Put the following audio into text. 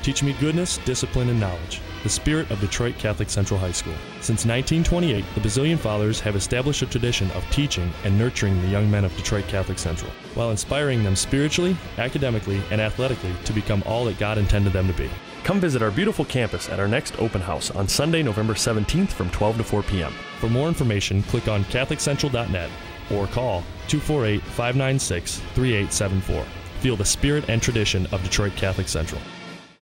teach me goodness, discipline, and knowledge, the spirit of Detroit Catholic Central High School. Since 1928, the Basilian Fathers have established a tradition of teaching and nurturing the young men of Detroit Catholic Central, while inspiring them spiritually, academically, and athletically to become all that God intended them to be. Come visit our beautiful campus at our next open house on Sunday, November 17th from 12 to 4 p.m. For more information, click on CatholicCentral.net or call 248-596-3874. Feel the spirit and tradition of Detroit Catholic Central.